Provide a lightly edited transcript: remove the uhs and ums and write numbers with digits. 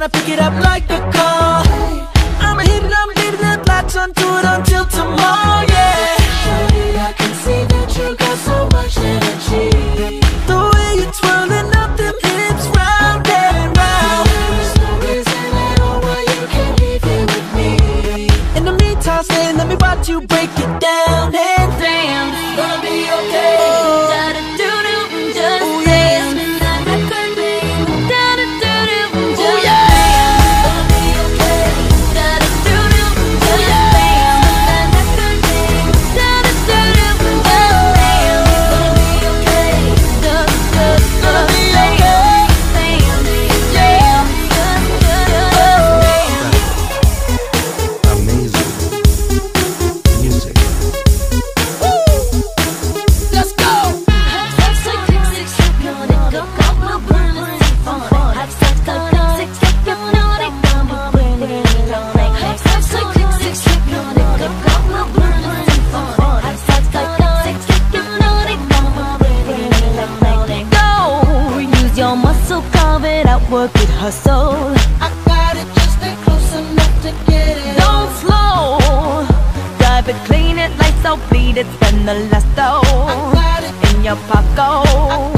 gotta pick it up like a call. I'ma hit it, I'ma leave it, latch onto it until tomorrow, yeah. Shawty, I can see that you got so much energy. The way you're twirling up them hips round and round. There's no reason at all why you can't leave here with me. In the meantime, stay, let me watch you break it down. And damn, it's gonna be okay. Work it, hustle. I got it, just stay close enough to get it. Don't slow. Drive it, clean it, lights out, bleed it, spend the last dough I got it in your pocket.